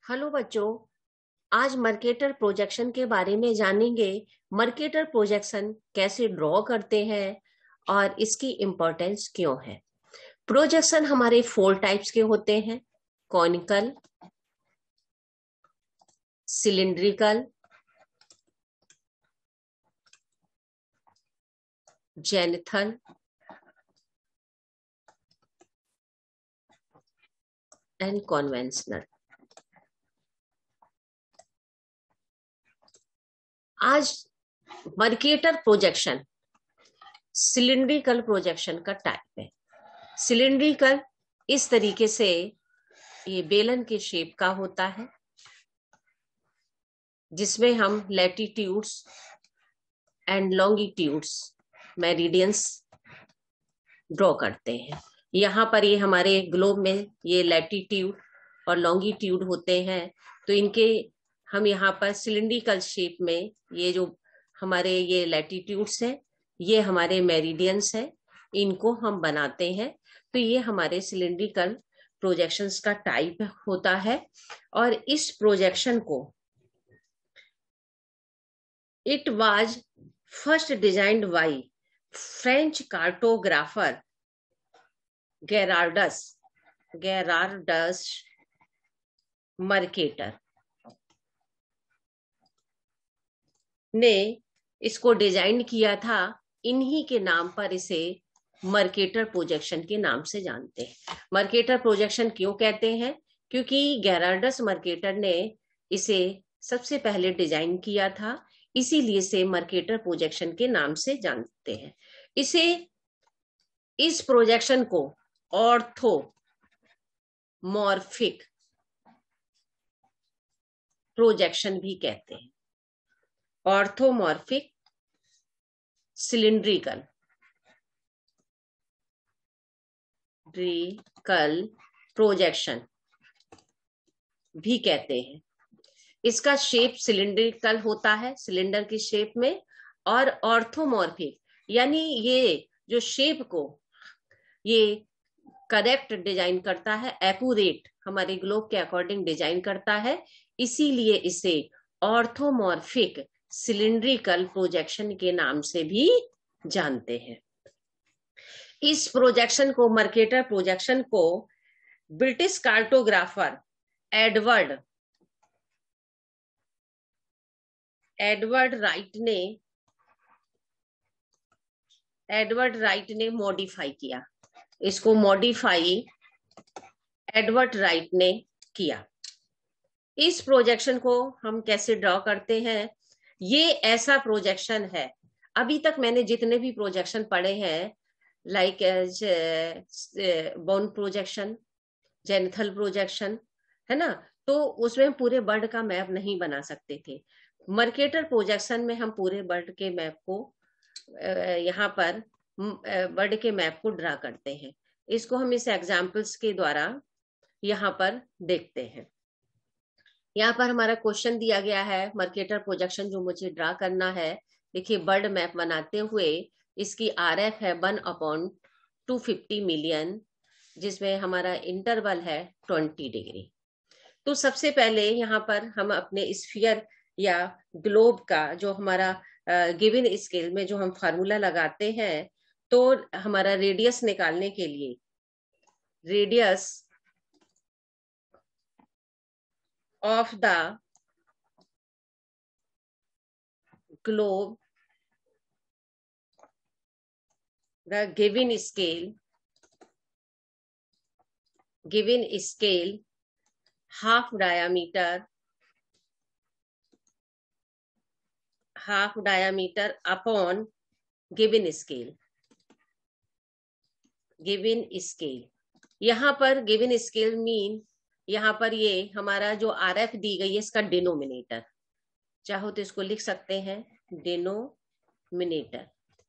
Hello बच्चों, आज Mercator projection के बारे में जानेंगे। मर्केटर प्रोजेक्शन कैसे ड्रॉ करते हैं और इसकी इम्पोर्टेंस क्यों है। प्रोजेक्शन हमारे 4 टाइप्स के होते हैं: conical, cylindrical, zenithal and conventional. आज मर्केटर प्रोजेक्शन सिलिंड्रिकल प्रोजेक्शन का टाइप है। सिलिंड्रिकल इस तरीके से ये बेलन के शेप का होता है, जिसमें हम latitudes and longitudes, meridians draw करते हैं। यहाँ पर ये हमारे ग्लोब में ये लैटिट्यूड और लॉन्गिट्यूड होते हैं, तो इनके हम यहाँ पर सिलिंड्रिकल शेप में ये जो हमारे ये लैटिट्यूड्स हैं, ये हमारे मेरिडियंस हैं, इनको हम बनाते हैं। तो ये हमारे सिलिंड्रिकल प्रोजेक्शंस का टाइप होता है। और इस प्रोजेक्शन को it was first designed by French cartographer Gerardus Mercator ने इसको डिजाइन किया था। इन्हीं के नाम पर इसे मर्केटर प्रोजेक्शन के नाम से जानते हैं। मर्केटर प्रोजेक्शन क्यों कहते हैं? क्योंकि गेरार्डस मर्केटर ने इसे सबसे पहले डिजाइन किया था, इसीलिए इसे मर्केटर प्रोजेक्शन के नाम से जानते हैं। इस प्रोजेक्शन को ऑर्थोमॉर्फिक प्रोजेक्शन भी कहते हैं। ऑर्थोमॉर्फिक सिलिंड्रिकल प्रोजेक्शन भी कहते हैं। इसका शेप सिलिंड्रिकल होता है, सिलेंडर की शेप में, और ऑर्थोमॉर्फिक यानी ये जो शेप को ये करेक्ट डिजाइन करता है, एक्यूरेट हमारे ग्लोब के अकॉर्डिंग डिजाइन करता है, इसीलिए इसे ऑर्थोमॉर्फिक सिलिंड्रिकल प्रोजेक्शन के नाम से भी जानते हैं। इस प्रोजेक्शन को, मर्केटर प्रोजेक्शन को, ब्रिटिश कार्टोग्राफर एडवर्ड राइट ने मॉडिफाई किया। इसको मॉडिफाई एडवर्ड राइट ने किया। इस प्रोजेक्शन को हम कैसे ड्रॉ करते हैं? ये ऐसा प्रोजेक्शन है, अभी तक मैंने जितने भी प्रोजेक्शन पढ़े हैं, like Bonne projection, zenithal projection, है ना, तो उसमें पूरे बर्ड का मैप नहीं बना सकते थे। मर्केटर प्रोजेक्शन में हम पूरे बर्ड के मैप को यहाँ पर बर्ड के मैप को ड्रा करते हैं। इसको हम इस एग्जाम्पल्स के द्वारा यहाँ पर देखते हैं। यहाँ पर हमारा क्वेश्चन दिया गया है, मर्केटर प्रोजेक्शन जो मुझे ड्रा करना है। देखिए, बर्ड मैप बनाते हुए इसकी RF है 1/250 मिलियन, जिसमें हमारा इंटरवल है 20 डिग्री। तो सबसे पहले यहाँ पर हम अपने स्फीयर या ग्लोब का जो हमारा गिवन स्केल में जो हम फार्मूला लगाते हैं, तो हमारा रेडियस निकालने के लिए radius of the globe, the given scale half diameter upon given scale। यहाँ पर गिवन स्केल मीन, यहाँ पर ये हमारा जो RF दी गई है, इसका डिनोमिनेटर, चाहो तो इसको लिख सकते हैं डिनोमिनेटर।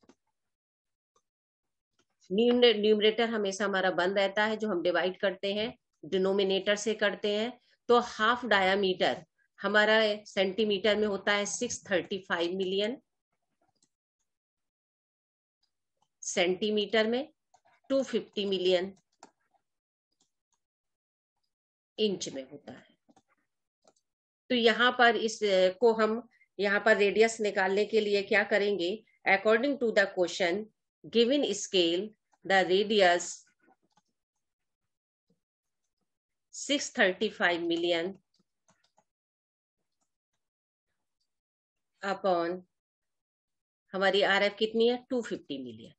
न्यूमरेटर हमेशा हमारा बंद रहता है, जो हम डिवाइड करते हैं डिनोमिनेटर से करते हैं। तो हाफ डायामीटर हमारा सेंटीमीटर में होता है 635 मिलियन, सेंटीमीटर में 250 मिलियन, इंच में होता है। तो यहाँ पर इस को हम यहाँ पर रेडियस निकालने के लिए क्या करेंगे, according to the question given scale the radius 635 million upon हमारी RF कितनी है 250 मिलियन।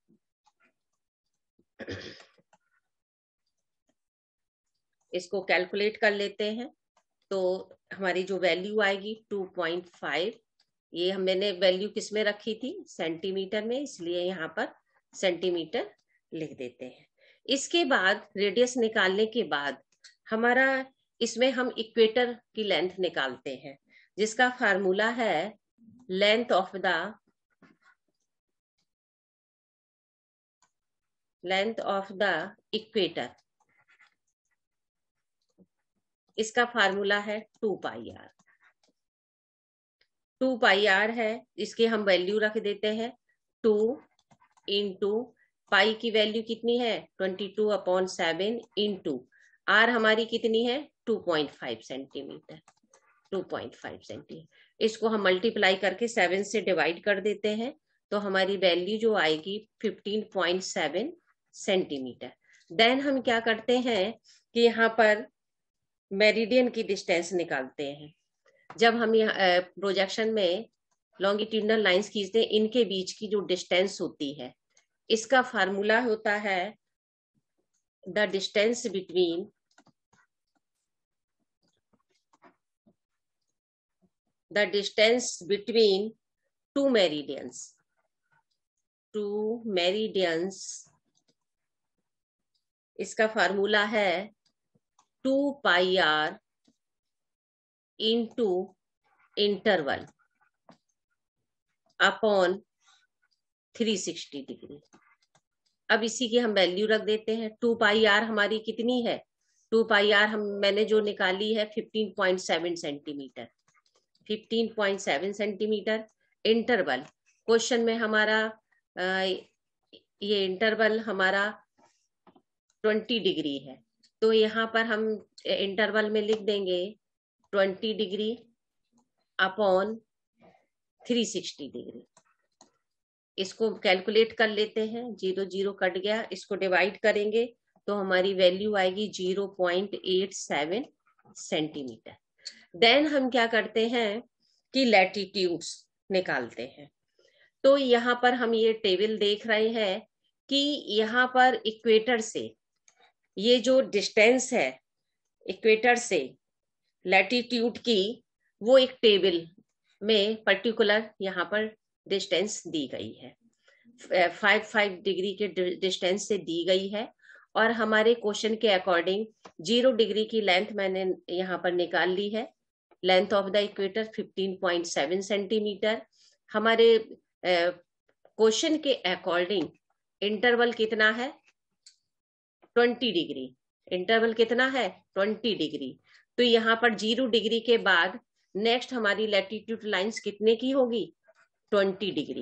इसको कैलकुलेट कर लेते हैं तो हमारी जो वैल्यू आएगी 2.5, ये मैंने वैल्यू किस में रखी थी, सेंटीमीटर में, इसलिए यहाँ पर सेंटीमीटर लिख देते हैं। इसके बाद रेडियस निकालने के बाद हमारा इसमें हम इक्वेटर की लेंथ निकालते हैं, जिसका फार्मूला है लेंथ ऑफ द इक्वेटर। इसका फार्मूला है 2πr। 2πr है, इसकी हम वैल्यू रख देते हैं 2 इंटू पाई की वैल्यू कितनी है 22/7 इंटू आर हमारी कितनी है 2.5 सेंटीमीटर। 2.5 सेंटीमीटर इसको हम मल्टीप्लाई करके 7 से डिवाइड कर देते हैं तो हमारी वैल्यू जो आएगी 15.7 सेंटीमीटर। देन हम क्या करते हैं कि यहाँ पर मेरिडियन की डिस्टेंस निकालते हैं। जब हम यहाँ प्रोजेक्शन में लॉन्गिट्यूडनल लाइंस खींचते हैं, इनके बीच की जो डिस्टेंस होती है, इसका फार्मूला होता है the distance between two meridians. इसका फार्मूला है 2πr into interval upon 360 degree. अब इसी की हम वैल्यू रख देते हैं। 2πr हमारी कितनी है, 2πr मैंने जो निकाली है 15.7 सेंटीमीटर। 15.7 सेंटीमीटर। इंटरवल क्वेश्चन में हमारा ये इंटरवल हमारा 20 डिग्री है, तो यहाँ पर हम इंटरवल में लिख देंगे 20 डिग्री अपॉन 360 डिग्री। इसको कैलकुलेट कर लेते हैं, 0 0 कट गया, इसको डिवाइड करेंगे तो हमारी वैल्यू आएगी 0.87 सेंटीमीटर। देन हम क्या करते हैं कि लैटिट्यूड्स निकालते हैं। तो यहाँ पर हम ये टेबल देख रहे हैं कि यहाँ पर इक्वेटर से ये जो डिस्टेंस है इक्वेटर से लैटिट्यूड की, वो एक टेबल में पर्टिकुलर यहाँ पर डिस्टेंस दी गई है, 5 डिग्री के डिस्टेंस से दी गई है। और हमारे क्वेश्चन के अकॉर्डिंग 0 डिग्री की लेंथ मैंने यहाँ पर निकाल ली है। Length of the equator 15.7 centimetre. हमारे क्वेश्चन के अकॉर्डिंग इंटरवल कितना है 20 डिग्री। इंटरवल कितना है 20 डिग्री। तो यहाँ पर 0 डिग्री के बाद नेक्स्ट हमारी लैटिट्यूड लाइंस कितने की होगी 20 डिग्री।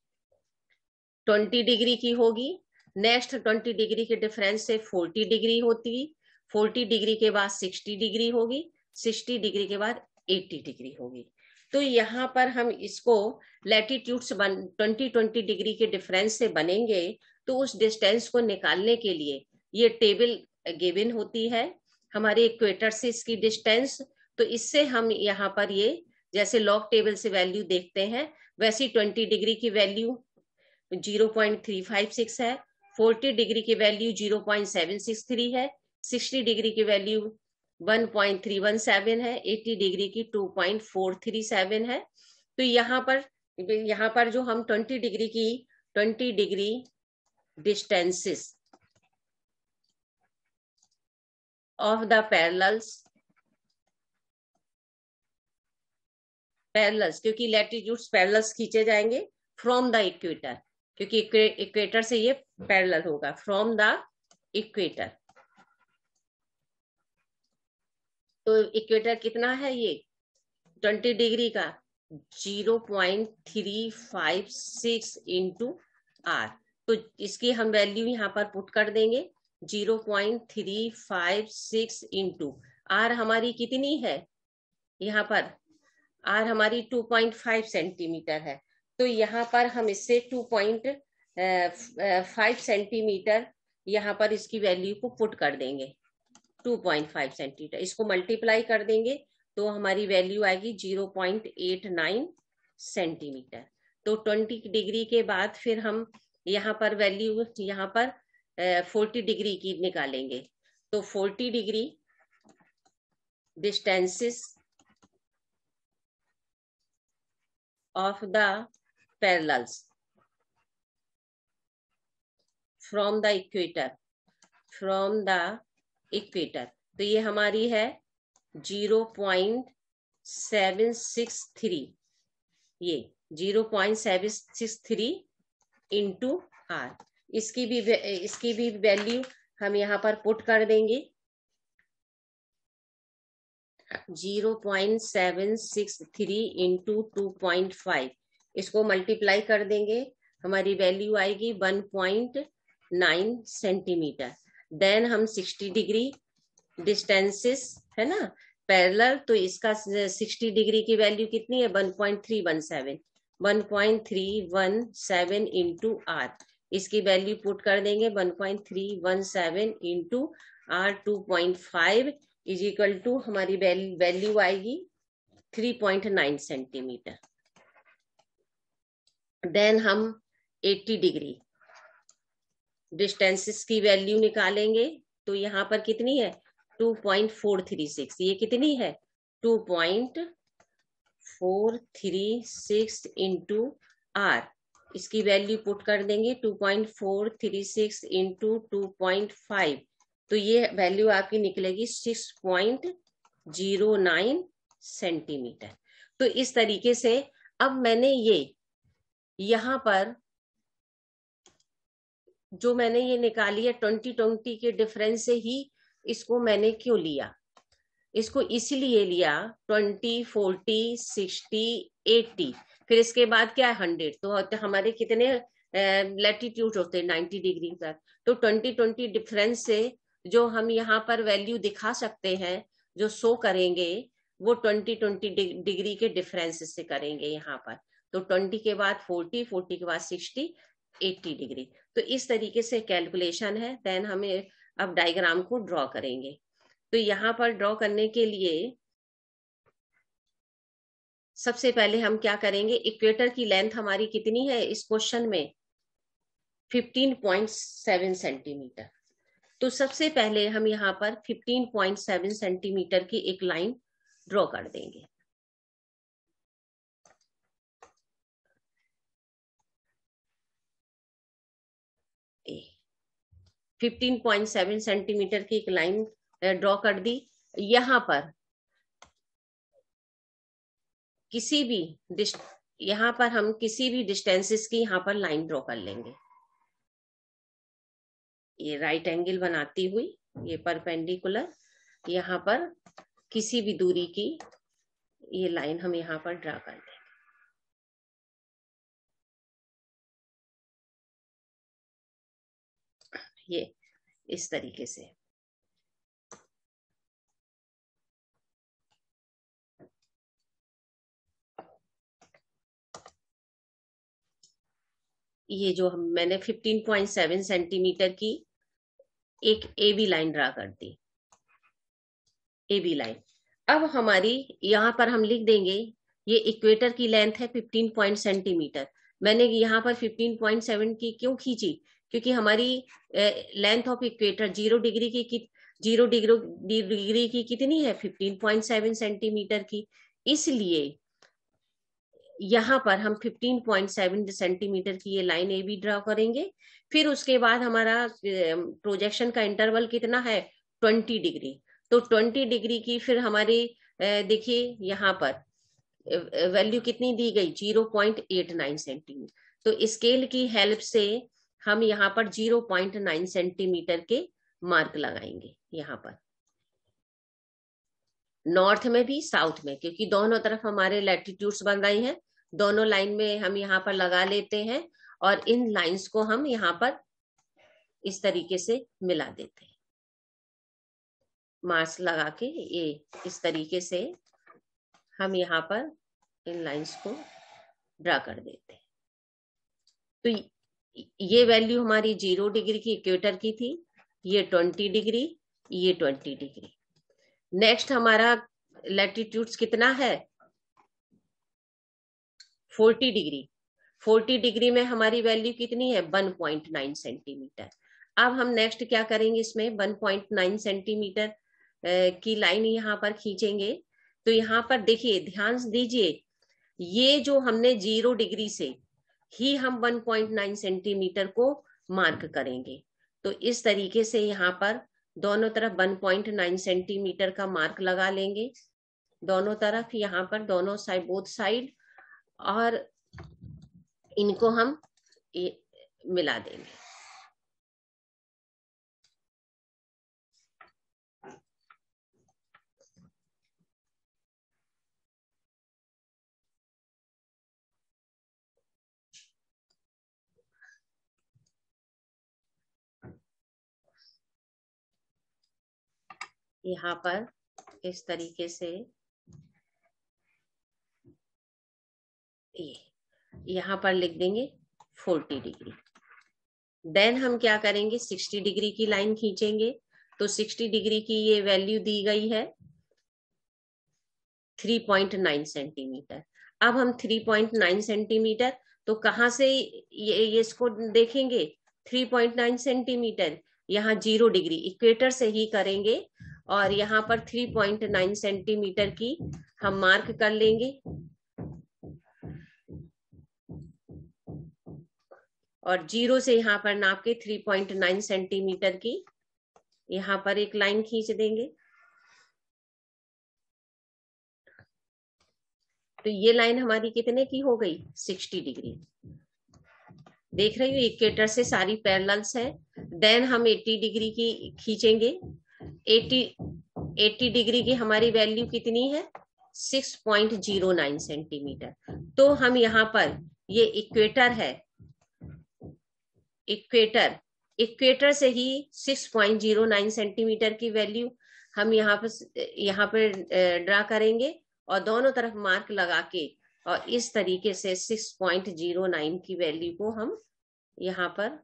20 डिग्री की होगी। नेक्स्ट 20 डिग्री के डिफरेंस से 40 डिग्री होती। 40 डिग्री के बाद 60 डिग्री होगी। 60 डिग्री के बाद 80 डिग्री होगी। तो यहाँ पर हम इसको लैटिट्यूड्स 20 डिग्री के डिफरेंस से बनेंगे, तो उस डिस्टेंस को निकालने के लिए ये टेबल गिवन होती है हमारे इक्वेटर से इसकी डिस्टेंस। तो इससे हम यहाँ पर ये जैसे लॉग टेबल से वैल्यू देखते हैं, वैसी 20 डिग्री की वैल्यू 0.356 है, 40 डिग्री की वैल्यू 0.763 है, 60 डिग्री की वैल्यू 1.317 है, 80 डिग्री की 2.437 है। तो यहाँ पर जो हम 20 degree distances of the parallels, क्योंकि लैटिट्यूड्स पैरेलल्स खींचे जाएंगे फ्रॉम द इक्वेटर, क्योंकि इक्वेटर से ये पैरेलल होगा, फ्रॉम द इक्वेटर। तो इक्वेटर कितना है ये 20 डिग्री का 0.356 इंटू आर। तो इसकी हम वैल्यू यहाँ पर पुट कर देंगे 0.356 इंटू आर हमारी कितनी है यहाँ पर आर हमारी 2.5 सेंटीमीटर है, तो यहाँ पर हम इससे 2.5 सेंटीमीटर यहाँ पर इसकी वैल्यू को पुट कर देंगे। 2.5 सेंटीमीटर इसको मल्टीप्लाई कर देंगे तो हमारी वैल्यू आएगी 0.89 सेंटीमीटर। तो 20 डिग्री के बाद फिर हम यहाँ पर वैल्यू यहाँ पर 40 डिग्री की निकालेंगे। तो 40 degree distances of the parallels from the equator, तो ये हमारी है 0.763, ये 0.763 इंटू आर। इसकी भी वैल्यू हम यहाँ पर पुट कर देंगे। 0.763 इंटू 2.5 इसको मल्टीप्लाई कर देंगे, हमारी वैल्यू आएगी 1.9 सेंटीमीटर। देन हम 60 डिग्री डिस्टेंसेस है ना पैरेलल, तो इसका 60 डिग्री की वैल्यू कितनी है 1.317 इंटू आर। इसकी वैल्यू पुट कर देंगे 1.317 into R 2.5 is equal to हमारी वैल्यू आएगी 3.9 सेंटीमीटर। देन हम 80 डिग्री डिस्टेंसेस की वैल्यू निकालेंगे, तो यहाँ पर कितनी है 2.436, ये कितनी है 2.436 इंटू आर। इसकी वैल्यू पुट कर देंगे 2.436 इंटू 2.5, तो ये वैल्यू आपकी निकलेगी 6.09 सेंटीमीटर। तो इस तरीके से अब मैंने ये यहाँ पर जो मैंने ये निकाली है 20 के डिफरेंस से ही इसको मैंने क्यों लिया, इसको इसलिए लिया 20, 40, 60, 80, फिर इसके बाद क्या है 100, तो हमारे कितने लैटिट्यूड होते हैं 90 डिग्री तक। तो 20 डिफरेंस से जो हम यहाँ पर वैल्यू दिखा सकते हैं, जो शो करेंगे वो 20 डिग्री के डिफरेंस से करेंगे यहाँ पर। तो 20 के बाद 40, 40 के बाद 60, 80 डिग्री। तो इस तरीके से कैलकुलेशन है। देन हमें अब डायग्राम को ड्रॉ करेंगे। तो यहाँ पर ड्रॉ करने के लिए सबसे पहले हम क्या करेंगे, इक्वेटर की लेंथ हमारी कितनी है इस क्वेश्चन में 15.7 सेंटीमीटर। तो सबसे पहले हम यहाँ पर 15.7 सेंटीमीटर की एक लाइन ड्रॉ कर देंगे। ए 15.7 सेंटीमीटर की एक लाइन ड्रॉ कर दी। यहाँ पर किसी भी यहाँ पर हम किसी भी डिस्टेंसेस की यहाँ पर लाइन ड्रॉ कर लेंगे। ये राइट एंगल बनाती हुई ये परपेंडिकुलर यहाँ पर किसी भी दूरी की ये लाइन हम यहाँ पर ड्रा कर देंगे। ये इस तरीके से ये जो मैंने 15.7 सेंटीमीटर की एक AB लाइन ड्रा कर दी, AB लाइन। अब हमारी यहाँ पर हम लिख देंगे ये इक्वेटर की लेंथ है 15 सेंटीमीटर। मैंने यहाँ पर 15.7 की क्यों खींची, क्योंकि हमारी लेंथ ऑफ इक्वेटर 0 डिग्री की कितनी है 15.7 सेंटीमीटर की। इसलिए यहाँ पर हम 15.7 सेंटीमीटर की ये लाइन ए बी ड्रा करेंगे। फिर उसके बाद हमारा प्रोजेक्शन का इंटरवल कितना है 20 डिग्री। तो 20 डिग्री की फिर हमारी देखिए यहाँ पर वैल्यू कितनी दी गई 0.89 सेंटीमीटर। तो स्केल की हेल्प से हम यहाँ पर 0.9 सेंटीमीटर के मार्क लगाएंगे यहाँ पर, नॉर्थ में भी साउथ में, क्योंकि दोनों तरफ हमारे लैटिट्यूड्स बन रही हैं। दोनों लाइन में हम यहाँ पर लगा लेते हैं और इन लाइंस को हम यहाँ पर इस तरीके से मिला देते हैं। मार्क्स लगा के ये इस तरीके से हम यहाँ पर इन लाइंस को ड्रा कर देते हैं। तो ये वैल्यू हमारी 0 डिग्री की इक्वेटर की थी, ये 20 डिग्री, ये 20 डिग्री। नेक्स्ट हमारा लैटिट्यूड्स कितना है, 40 डिग्री। 40 डिग्री में हमारी वैल्यू कितनी है, 1.9 सेंटीमीटर। अब हम नेक्स्ट क्या करेंगे, इसमें 1.9 सेंटीमीटर की लाइन यहाँ पर खींचेंगे। तो यहाँ पर देखिए, ध्यान दीजिए, ये जो हमने 0 डिग्री से ही हम 1.9 सेंटीमीटर को मार्क करेंगे। तो इस तरीके से यहाँ पर दोनों तरफ 1.9 सेंटीमीटर का मार्क लगा लेंगे, दोनों तरफ, यहाँ पर दोनों साइड, बोथ साइड, और इनको हम मिला देंगे। यहाँ पर इस तरीके से ये यहाँ पर लिख देंगे 40 डिग्री। देन हम क्या करेंगे, 60 डिग्री की लाइन खींचेंगे। तो 60 डिग्री की ये वैल्यू दी गई है 3.9 सेंटीमीटर। अब हम 3.9 सेंटीमीटर, तो कहाँ से ये इसको देखेंगे, 3.9 सेंटीमीटर यहाँ 0 डिग्री इक्वेटर से ही करेंगे, और यहाँ पर 3.9 सेंटीमीटर की हम मार्क कर लेंगे, और 0 से यहाँ पर नाप के 3.9 सेंटीमीटर की यहाँ पर एक लाइन खींच देंगे। तो ये लाइन हमारी कितने की हो गई, 60 डिग्री। देख रही हो, इक्वेटर से सारी पैरेलल्स है। देन हम 80 डिग्री की खींचेंगे। 80 डिग्री की हमारी वैल्यू कितनी है, 6.09 सेंटीमीटर। तो हम यहाँ पर, ये इक्वेटर है, इक्वेटर से ही 6.09 सेंटीमीटर की वैल्यू हम यहाँ पे ड्रा करेंगे, और दोनों तरफ मार्क लगा के, और इस तरीके से 6.09 की वैल्यू को हम यहाँ पर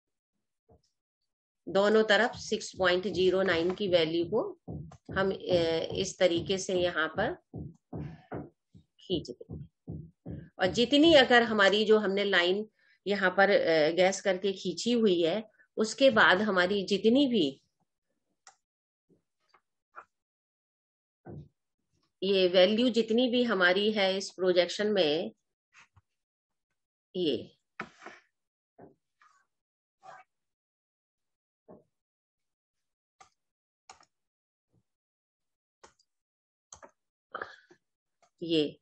दोनों तरफ 6.09 की वैल्यू को हम इस तरीके से यहाँ पर खींच देंगे। और जितनी अगर हमारी जो हमने लाइन यहाँ पर गैस करके खींची हुई है, उसके बाद हमारी जितनी भी ये वैल्यू जितनी भी हमारी है इस प्रोजेक्शन में, ये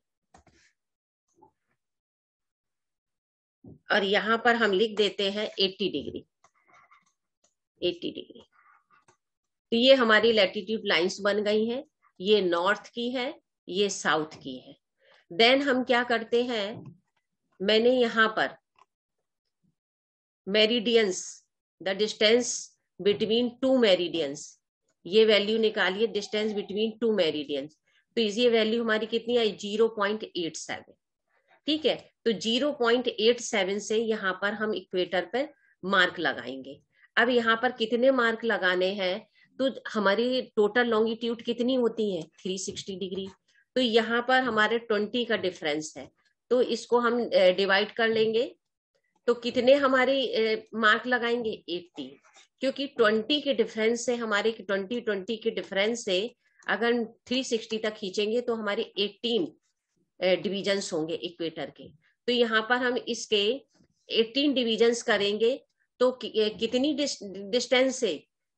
और यहाँ पर हम लिख देते हैं 80 डिग्री। 80 डिग्री, तो ये हमारी लैटिट्यूड लाइंस बन गई हैं। ये नॉर्थ की है, ये साउथ की है। देन हम क्या करते हैं, मैंने यहाँ पर meridians, the distance between two meridians, ये वैल्यू निकालिए, डिस्टेंस बिटवीन टू मेरिडियंस। तो ये वैल्यू हमारी कितनी आई, 0.87। ठीक है, तो 0.87 से यहाँ पर हम इक्वेटर पर मार्क लगाएंगे। अब यहाँ पर कितने मार्क लगाने हैं, तो हमारी टोटल लॉन्गिट्यूड कितनी होती है, 360 डिग्री। तो यहाँ पर हमारे 20 का डिफरेंस है, तो इसको हम डिवाइड कर लेंगे। तो कितने हमारे मार्क लगाएंगे, 80, क्योंकि 20 के डिफरेंस से, हमारे 20 के डिफरेंस से अगर 360 तक खींचेंगे तो हमारे 18 डिविजन्स होंगे इक्वेटर के। तो यहाँ पर हम इसके 18 डिविजन्स करेंगे, तो कितनी डिस्टेंस से,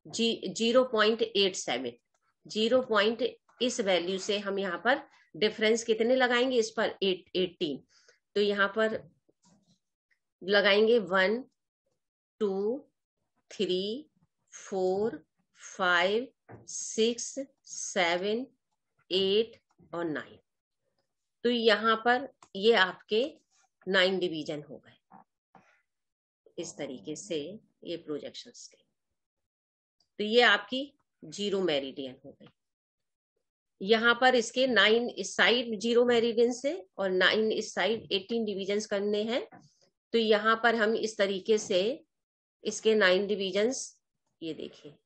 0.87, 0. इस वैल्यू से हम यहाँ पर डिफरेंस कितने लगाएंगे इस पर, 18। तो यहाँ पर लगाएंगे 1, 2, 3, 4, 5, 6, 7, 8 और 9। तो यहाँ पर ये आपके 9 डिवीजन हो गए। इस तरीके से ये प्रोजेक्शंस के, तो ये आपकी 0 मेरिडियन हो गई। यहाँ पर इसके 9 इस साइड 0 मेरिडियन से और 9 इस साइड 18 डिविजन्स करने हैं। तो यहाँ पर हम इस तरीके से इसके 9 डिविजन्स, ये देखिए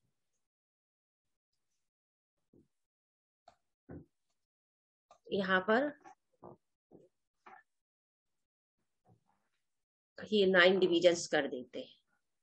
यहाँ पर ये 9 डिविजन्स कर देते हैं।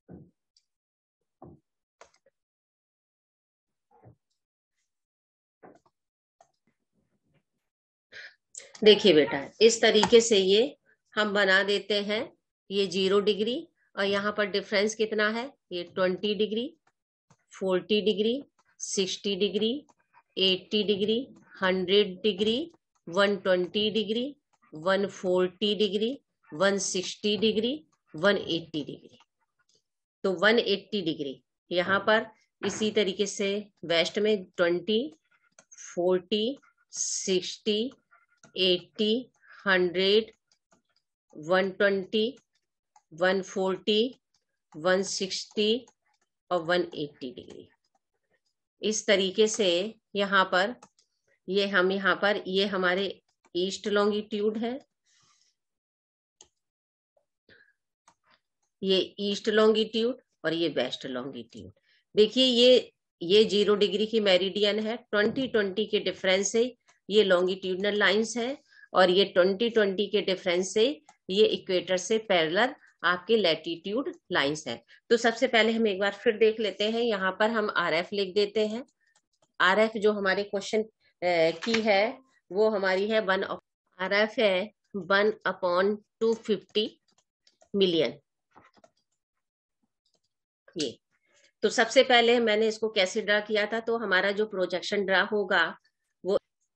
देखिए बेटा, इस तरीके से ये हम बना देते हैं। ये 0 डिग्री और यहाँ पर डिफरेंस कितना है, ये 20 degree, 40 degree, 60 degree, 80 degree, 100 degree, 120 degree, 140 degree, 160 degree, 180 degree. तो 180 डिग्री यहाँ पर इसी तरीके से वेस्ट में 20, 40, 60, 80, 100, 120, 140, 160 और 180 डिग्री। इस तरीके से यहाँ पर ये हम यहाँ पर ये हमारे ईस्ट लॉन्गिट्यूड है, ये ईस्ट लॉन्गिट्यूड और ये वेस्ट लॉन्गिट्यूड। देखिए ये 0 डिग्री की मेरिडियन है, 20-20 के डिफरेंस से ये लॉन्गिट्यूडनल लाइंस है और ये 20-20 के डिफरेंस से ये इक्वेटर से पैरेलल आपके लैटिट्यूड लाइंस है। तो सबसे पहले हम एक बार फिर देख लेते हैं। यहाँ पर हम RF लिख देते हैं। RF जो हमारे क्वेश्चन की है वो हमारी है RF है 1/250 मिलियन। ये तो सबसे पहले मैंने इसको कैसे ड्रा किया था, तो हमारा जो प्रोजेक्शन ड्रा होगा वो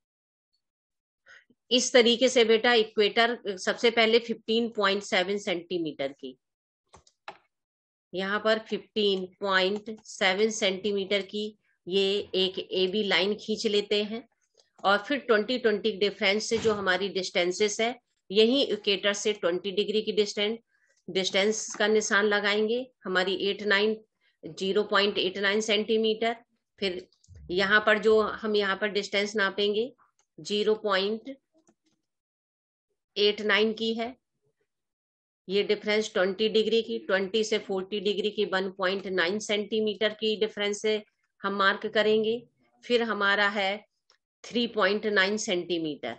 इस तरीके से बेटा, इक्वेटर सबसे पहले 15.7 सेंटीमीटर की, यहाँ पर 15.7 सेंटीमीटर की ये एक AB लाइन खींच लेते हैं और फिर 20-20 डिफरेंस से जो हमारी डिस्टेंसेस है, यही इक्वेटर से 20 डिग्री की डिस्टेंस का निशान लगाएंगे, हमारी 0.89 सेंटीमीटर। फिर यहाँ पर जो हम यहाँ पर डिस्टेंस नापेंगे 0.89 की है, ये डिफरेंस 20 डिग्री की, 20 से 40 डिग्री की 1.9 सेंटीमीटर की डिफरेंस से हम मार्क करेंगे। फिर हमारा है 3.9 सेंटीमीटर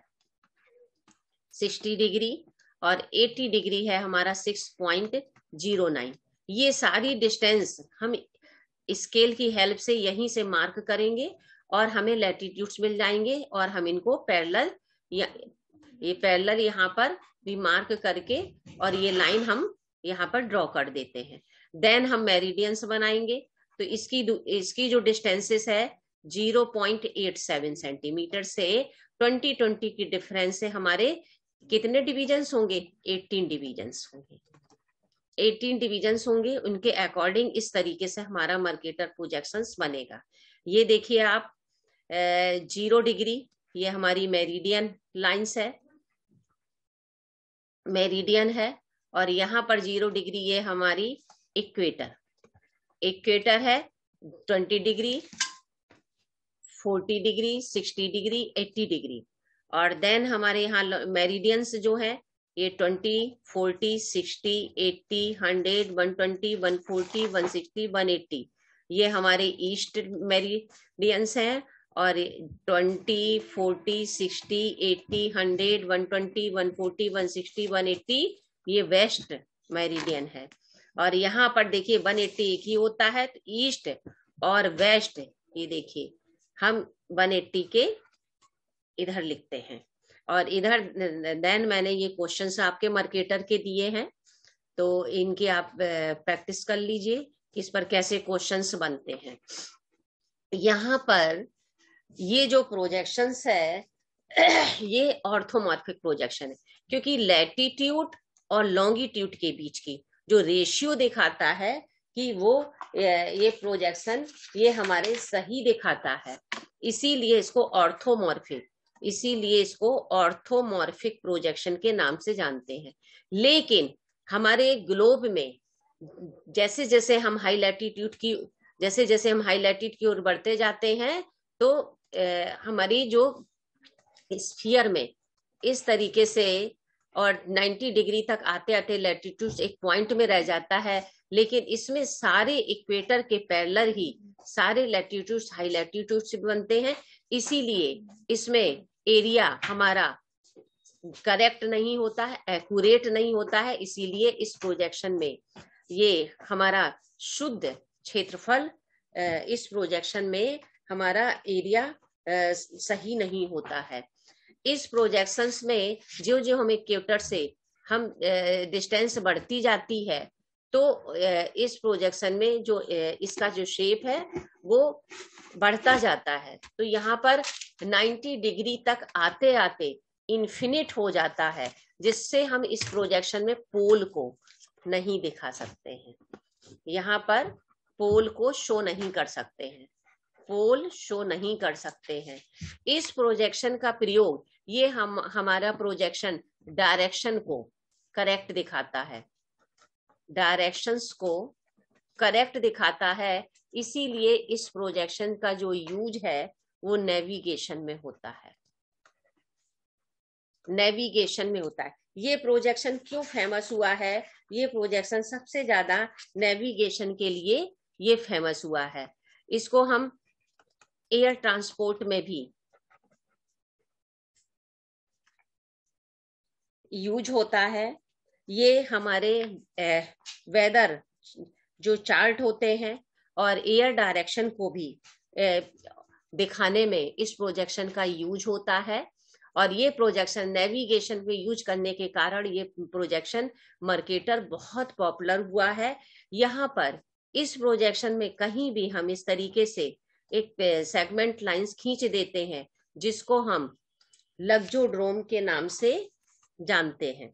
60 डिग्री और 80 डिग्री है हमारा 6.09। ये सारी डिस्टेंस हम स्केल की हेल्प से यहीं से मार्क करेंगे और हमें लैटिट्यूड्स मिल जाएंगे और हम इनको पैरेलल ये पैरेलल यहाँ पर भी मार्क करके और ये लाइन हम यहाँ पर ड्रॉ कर देते हैं। देन हम मेरिडियंस बनाएंगे। तो इसकी जो डिस्टेंसेस है 0.87 सेंटीमीटर से 20-20 की डिफरेंस से हमारे कितने डिविजन्स होंगे, 18 डिविजन्स होंगे, 18 डिविजन्स होंगे। उनके अकॉर्डिंग इस तरीके से हमारा मर्केटर प्रोजेक्शंस बनेगा। ये देखिए आप 0 डिग्री ये हमारी मेरिडियन लाइंस है, मेरिडियन है और यहाँ पर 0 डिग्री ये हमारी इक्वेटर है 20 डिग्री, 40 डिग्री, 60 डिग्री, 80 डिग्री। और देन हमारे यहाँ मेरिडियंस जो है ये 20, 40, 60, 80, 100, 120, 140, 160, 180 ये हमारे ईस्ट मेरिडियंस हैं और 20, 40, 60, 80, 100, 120, 140, 160, 180 ये वेस्ट मेरिडियन है। और यहाँ पर देखिए 180 एक ही होता है, तो ईस्ट और वेस्ट ये देखिए हम 180 के इधर लिखते हैं। और इधर देन मैंने ये क्वेश्चंस आपके मर्केटर के दिए हैं, तो इनकी आप प्रैक्टिस कर लीजिए इस पर कैसे क्वेश्चंस बनते हैं। यहाँ पर ये जो प्रोजेक्शंस है ये ऑर्थोमॉर्फिक प्रोजेक्शन है, क्योंकि लैटिट्यूड और लॉन्गिट्यूड के बीच की जो रेशियो दिखाता है कि वो ये प्रोजेक्शन ये हमारे सही दिखाता है, इसीलिए इसको ऑर्थोमॉर्फिक प्रोजेक्शन के नाम से जानते हैं। लेकिन हमारे ग्लोब में जैसे जैसे हम हाई लैटिट्यूड की ओर बढ़ते जाते हैं तो हमारी जो स्फीयर में इस तरीके से और 90 डिग्री तक आते आते लैटिट्यूड एक पॉइंट में रह जाता है, लेकिन इसमें सारे इक्वेटर के पैरेलल ही सारे लैटिट्यूड हाई लैटिट्यूड से बनते हैं, इसीलिए इसमें एरिया हमारा करेक्ट नहीं होता है, एक्यूरेट नहीं होता है। इसीलिए इस प्रोजेक्शन में ये हमारा शुद्ध क्षेत्रफल, इस प्रोजेक्शन में हमारा एरिया सही नहीं होता है। इस प्रोजेक्शंस में जो जो हम इक्वेटर से हम डिस्टेंस बढ़ती जाती है, तो इस प्रोजेक्शन में जो इसका जो शेप है वो बढ़ता जाता है। तो यहाँ पर 90 डिग्री तक आते आते इन्फिनिट हो जाता है, जिससे हम इस प्रोजेक्शन में पोल को नहीं दिखा सकते हैं। यहाँ पर पोल को शो नहीं कर सकते हैं, पोल शो नहीं कर सकते हैं। इस प्रोजेक्शन का प्रयोग ये हमारा प्रोजेक्शन डायरेक्शन को करेक्ट दिखाता है, डायरेक्शंस को करेक्ट दिखाता है। इसीलिए इस प्रोजेक्शन का जो यूज है वो नेविगेशन में होता है, नेविगेशन में होता है। ये प्रोजेक्शन क्यों फेमस हुआ है? ये प्रोजेक्शन सबसे ज्यादा नेविगेशन के लिए ये फेमस हुआ है। इसको हम एयर ट्रांसपोर्ट में भी यूज होता है। ये हमारे वेदर जो चार्ट होते हैं और एयर डायरेक्शन को भी दिखाने में इस प्रोजेक्शन का यूज होता है। और ये प्रोजेक्शन नेविगेशन में यूज करने के कारण ये प्रोजेक्शन मर्केटर बहुत पॉपुलर हुआ है। यहाँ पर इस प्रोजेक्शन में कहीं भी हम इस तरीके से एक सेगमेंट लाइंस खींच देते हैं, जिसको हम लग्जोड्रोम के नाम से जानते हैं।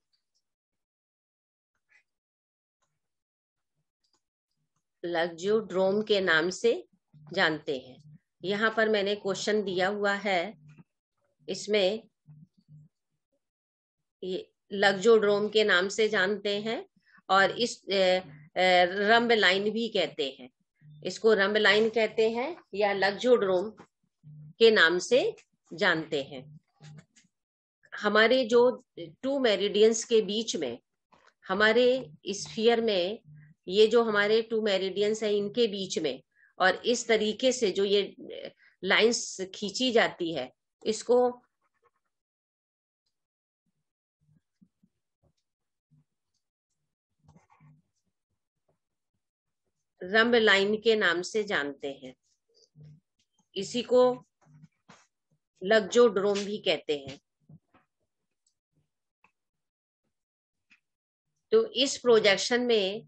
लग्जोड्रोम के नाम से जानते हैं। यहाँ पर मैंने क्वेश्चन दिया हुआ है, इसमें ये लग्जोड्रोम के नाम से जानते हैं और इस रंब लाइन भी कहते हैं, इसको रंब लाइन कहते हैं या लग्जोड्रोम के नाम से जानते हैं। हमारे जो 2 मेरिडियंस के बीच में हमारे स्फीयर में ये जो हमारे 2 मेरिडियंस है इनके बीच में और इस तरीके से जो ये लाइंस खींची जाती है, इसको रंब लाइन के नाम से जानते हैं। इसी को लग्जोड्रोम भी कहते हैं। तो इस प्रोजेक्शन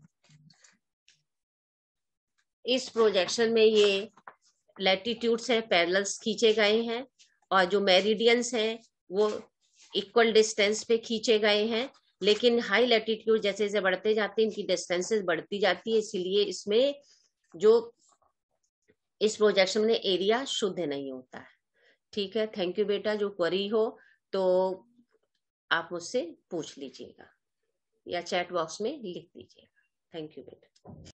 में ये लैटिट्यूड्स हैं पैरेलल्स खींचे गए हैं और जो मेरिडियंस हैं वो इक्वल डिस्टेंस पे खींचे गए हैं। लेकिन हाई लैटिट्यूड जैसे जैसे बढ़ते जाते हैं इनकी डिस्टेंसेस बढ़ती जाती है, इसीलिए इसमें जो इस प्रोजेक्शन में एरिया शुद्ध नहीं होता है। ठीक है, थैंक यू बेटा। जो क्वेरी हो तो आप मुझसे पूछ लीजिएगा या चैट बॉक्स में लिख दीजिएगा। थैंक यू बेटा।